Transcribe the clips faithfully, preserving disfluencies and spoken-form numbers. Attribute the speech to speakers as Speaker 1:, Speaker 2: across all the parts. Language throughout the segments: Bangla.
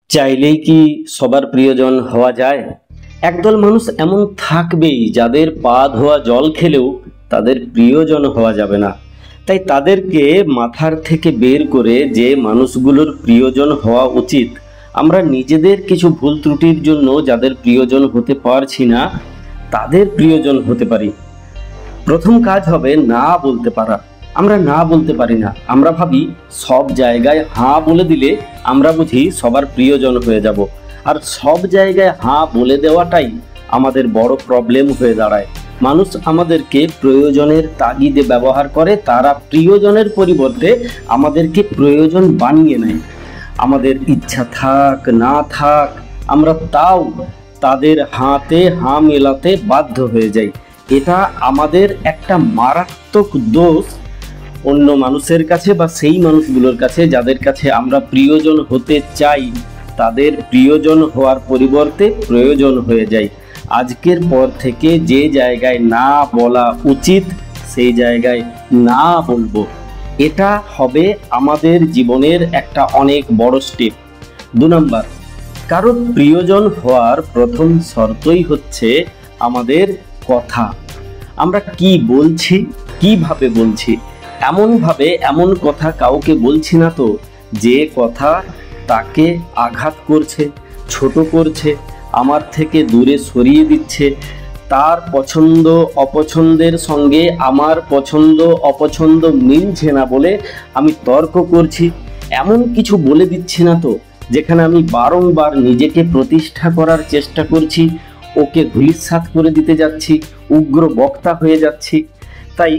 Speaker 1: চাইলেই কি সবার প্রিয়জন হওয়া যায়? একদল মানুষ এমন থাকবেই যাদের পা ধোয়া জল খেলেও তাদের প্রিয়জন হওয়া যাবে না। তাই তাদেরকে মাথার থেকে বের করে যে মানুষগুলোর প্রিয়জন হওয়া উচিত, আমরা নিজেদের কিছু ভুল ত্রুটির জন্য যাদের প্রিয়জন হতে পারছি না তাদের প্রিয়জন হতে পারি। প্রথম কাজ হবে না বলতে পারা। আমরা না বলতে পারি না। আমরা ভাবি সব জায়গায় হাঁ বলে দিলে আমরা বুঝি সবার প্রিয়জন হয়ে যাব, আর সব জায়গায় হাঁ বলে দেওয়াটাই আমাদের বড় প্রবলেম হয়ে দাঁড়ায়। মানুষ আমাদেরকে প্রয়োজনের তাগিদে ব্যবহার করে, তারা প্রিয়জনের পরিবর্তে আমাদেরকে প্রয়োজন বানিয়ে নেয়। আমাদের ইচ্ছা থাক না থাক আমরা তাও তাদের হাতে হাঁ মেলাতে বাধ্য হয়ে যাই। এটা আমাদের একটা মারাত্মক দোষ। অন্য মানুষের কাছে বা সেই মানুষগুলোর কাছে যাদের কাছে আমরা প্রিয়জন হতে চাই, তাদের প্রিয়জন হওয়ার পরিবর্তে প্রয়োজন হয়ে যায়। আজকের পর থেকে যে জায়গায় না বলা উচিত সেই জায়গায় না বলবো। এটা হবে আমাদের জীবনের একটা অনেক বড় স্টেপ। দু নম্বর, কারণ প্রিয়জন হওয়ার প্রথম শর্তই হচ্ছে আমাদের কথা। আমরা কি বলছি, কিভাবে বলছি। এমনভাবে এমন কথা কাউকে বলছি না তো যে কথা তাকে আঘাত করছে, ছোট করছে, আমার থেকে দূরে সরিয়ে দিচ্ছে। তার পছন্দ অপছন্দের সঙ্গে আমার পছন্দ অপছন্দ মিলছে না বলে আমি তর্ক করছি। এমন কিছু বলে দিচ্ছি না তো যেখানে আমি বারংবার নিজেকে প্রতিষ্ঠা করার চেষ্টা করছি, ওকে ধূলিসাৎ করে দিতে যাচ্ছি, উগ্র বক্তা হয়ে যাচ্ছি। তাই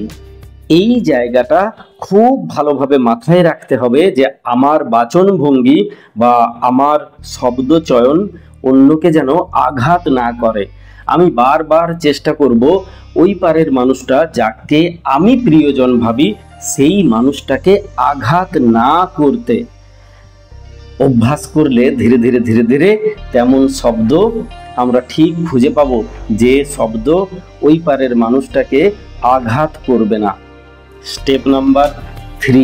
Speaker 1: এই জায়গাটা খুব ভালোভাবে মাথায় রাখতে হবে যে আমার বাচনভঙ্গি বা আমার শব্দ চয়ন অন্যকে যেন আঘাত না করে। আমি বারবার চেষ্টা করব ওই পারের মানুষটা যাকে আমি প্রিয়জন ভাবি সেই মানুষটাকে আঘাত না করতে। অভ্যাস করলে ধীরে ধীরে ধীরে ধীরে তেমন শব্দ আমরা ঠিক খুঁজে পাবো যে শব্দ ওই পারের মানুষটাকে আঘাত করবে না। স্টেপ নাম্বার থ্রি,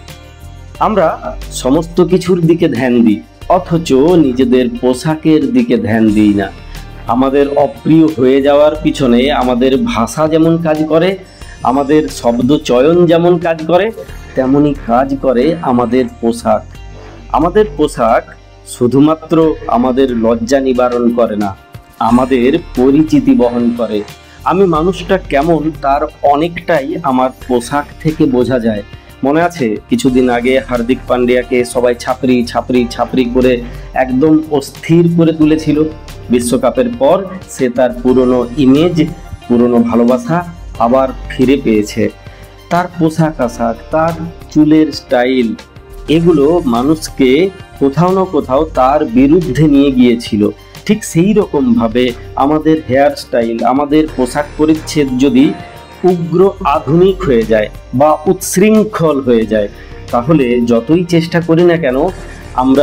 Speaker 1: আমরা সমস্ত কিছুর দিকে ধ্যান দিই অথচ নিজেদের পোশাকের দিকে ধ্যান দিই না। আমাদের অপ্রিয় হয়ে যাওয়ার পিছনে আমাদের ভাষা যেমন কাজ করে, আমাদের শব্দ চয়ন যেমন কাজ করে, তেমনই কাজ করে আমাদের পোশাক। আমাদের পোশাক শুধুমাত্র আমাদের লজ্জা নিবারণ করে না, আমাদের পরিচিতি বহন করে। আমি মানুষটা কেমন তার অনেকটাই আমার পোশাক থেকে বোঝা যায়। মনে আছে কিছুদিন আগে হার্দিক পান্ডিয়াকে সবাই ছাপরি ছাপরি ছাপরি করে একদম অস্থির করে তুলেছিল। বিশ্বকাপের পর সে তার পুরনো ইমেজ, পুরনো ভালোবাসা আবার ফিরে পেয়েছে। তার পোশাক আশাক, তার চুলের স্টাইল, এগুলো মানুষকে কোথাও না কোথাও তার বিরুদ্ধে নিয়ে গিয়েছিল। ঠিক সেই রকমভাবে আমাদের হেয়ার স্টাইল, আমাদের পোশাক পরিচ্ছদ যদি উগ্র আধুনিক হয়ে যায় বা উচ্ছৃঙ্খল হয়ে যায়, তাহলে যতই চেষ্টা করি না কেন আমরা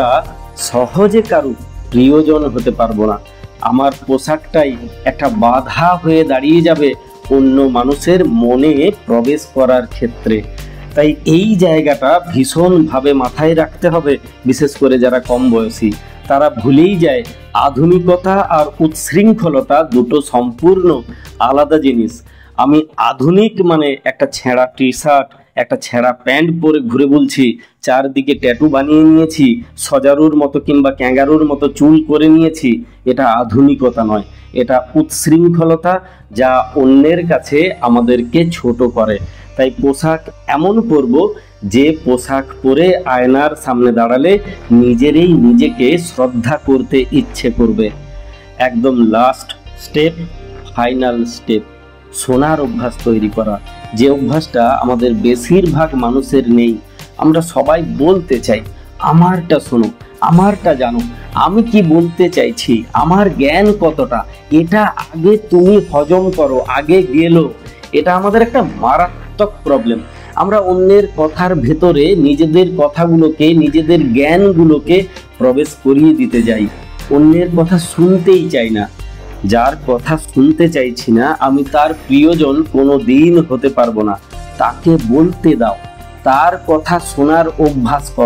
Speaker 1: সহজে কারো প্রিয়জন হতে পারবো না। আমার পোশাকটাই একটা বাধা হয়ে দাঁড়িয়ে যাবে অন্য মানুষের মনে প্রবেশ করার ক্ষেত্রে। তাই এই জায়গাটা ভীষণভাবে মাথায় রাখতে হবে। বিশেষ করে যারা কম বয়সী, তারা ভুলেই যায় আধুনিকতা আর উচ্ছৃঙ্খলতা দুটো সম্পূর্ণ আলাদা জিনিস। আমি আধুনিক মানে একটা ছেঁড়া টি শার্ট, একটা ছেঁড়া প্যান্ট পরে ঘুরে বলছি, চারদিকে ট্যাটু বানিয়ে নিয়েছি, সজারুর মতো কিংবা ক্যাঙ্গারুর মতো চুল করে নিয়েছি, এটা আধুনিকতা নয়, এটা উচ্ছৃঙ্খলতা যা অন্যের কাছে আমাদেরকে ছোট করে। তাই পোশাক এমন পরব যে পোশাক পরে আয়নার সামনে দাঁড়ালে নিজেরই নিজেকে শ্রদ্ধা করতে ইচ্ছে করবে। একদম লাস্ট স্টেপ, ফাইনাল স্টেপ, শোনার অভ্যাস তৈরি করা। যে অভ্যাসটা আমাদের বেশিরভাগ মানুষের নেই। আমরা সবাই বলতে চাই আমারটা শোনো, আমারটা জানো, আমি কি বলতে চাইছি, আমার জ্ঞান কতটা, এটা আগে তুমি হজম করো, আগে গেলো। এটা আমাদের একটা মারাত্মক প্রবলেম। আমরা অন্যের কথার ভেতরে নিজেদের কথাগুলোকে, নিজেদের জ্ঞানগুলোকে প্রবেশ করিয়ে দিতে যাই। অন্যের কথা শুনতেই চাই না। যার কথা শুনতে চাইছি না আমি তার প্রিয়জন কোনো দিন হতে পারবো না। তাকে বলতে দাও, তার কথা শোনার অভ্যাস করো।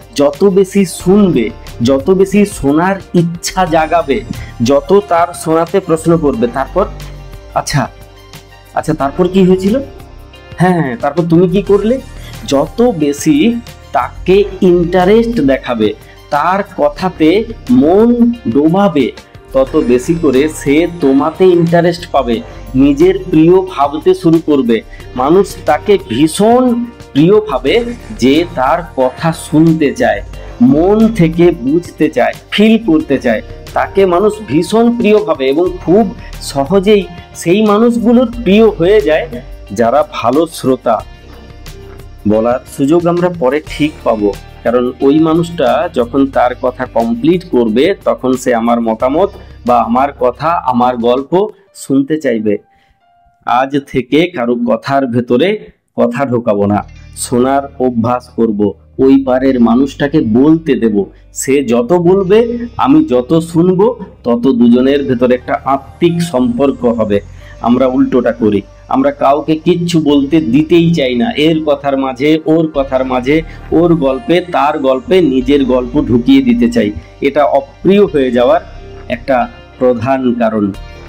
Speaker 1: যত বেশি শুনবে, যত বেশি শোনার ইচ্ছা জাগাবে, যত তার শোনাতে প্রশ্ন করবে, তারপর আচ্ছা আচ্ছা তারপর কি হয়েছিল, হ্যাঁ তারপর তুমি কি করলে, যত বেশি তাকে ইন্টারেস্ট দেখাবে, তার কথাতে মন ডোবাবে, তত বেশি করে সে তোমাতে ইন্টারেস্ট পাবে, নিজের প্রিয় ভাবতে শুরু করবে। মানুষ তাকে ভীষণ প্রিয় ভাবে যে তার কথা শুনতে চায়, মন থেকে বুঝতে চায়, ফিল করতে চায়, তাকে মানুষ ভীষণ প্রিয় ভাবে এবং খুব সহজেই সেই মানুষগুলোর প্রিয় হয়ে যায় যারা ভালো শ্রোতা। বলার সুযোগ আমরা পরে ঠিক পাবো, কারণ ওই মানুষটা যখন তার কথা কমপ্লিট করবে তখন সে আমার মতামত বা আমার কথা, আমার গল্প শুনতে চাইবে। আজ থেকে কারো কথার ভেতরে কথা ঢোকাবো না, শোনার অভ্যাস করব, ওই পারের মানুষটাকে বলতে দেব, সে যত বলবে আমি যত শুনবো তত দুজনের ভেতরে একটা আত্মিক সম্পর্ক হবে। আমরা উল্টোটা করি, আমরা কাউকে কিচ্ছু বলতে দিতেই চাই না, এর কথার মাঝে ওর কথার মাঝে, ওর গল্পে তার গল্পে নিজের গল্প ঢুকিয়ে দিতে চাই। এটা অপ্রিয় হয়ে যাওয়ার একটা প্রধান কারণ।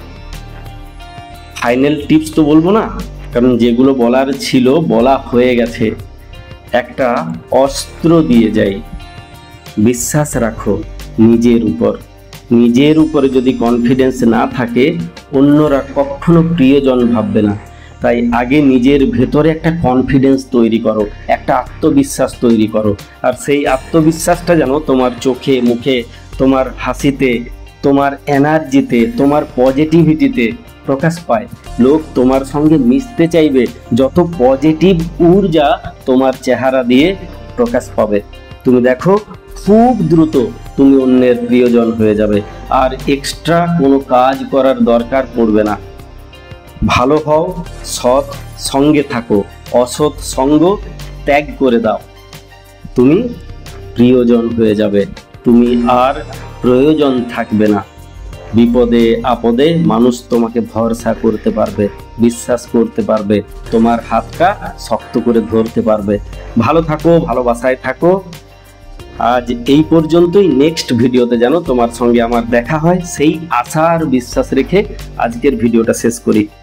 Speaker 1: ফাইনাল টিপস তো বলবো না, কারণ যেগুলো বলার ছিল বলা হয়ে গেছে। একটা অস্ত্র দিয়ে যাই, বিশ্বাস রাখো নিজের উপর। নিজের উপরে যদি কনফিডেন্স না থাকে অন্যরা কখনো প্রিয়জন ভাববে না। তাই আগে নিজের ভেতরে একটা কনফিডেন্স তৈরি করো, একটা আত্মবিশ্বাস তৈরি করো, আর সেই আত্মবিশ্বাসটা যেন তোমার চোখে মুখে, তোমার হাসিতে, তোমার এনার্জিতে, তোমার পজিটিভিটিতে প্রকাশ পায়। লোক তোমার সঙ্গে মিশতে চাইবে যত পজিটিভ ঊর্জা তোমার চেহারা দিয়ে প্রকাশ পাবে। তুমি দেখো খুব দ্রুত তুমি অন্যের প্রিয়জন হয়ে যাবে, আর এক্সট্রা কোনো কাজ করার দরকার পড়বে না। ভালো হও, সৎ সঙ্গে থাকো, অসৎ সঙ্গ ত্যাগ করে দাও, তুমি প্রিয়জন হয়ে যাবে, তুমি আর প্রয়োজন থাকবে না। বিপদে আপদে মানুষ তোমাকে ভরসা করতে পারবে, বিশ্বাস করতে পারবে, তোমার হাতটা শক্ত করে ধরতে পারবে। ভালো থাকো, ভালোবাসায় থাকো। আজ এই পর্যন্তই। নেক্সট ভিডিওতে যেন তোমার সঙ্গে আমার দেখা হয় সেই আশা আর বিশ্বাস রেখে আজকের ভিডিওটা শেষ করি।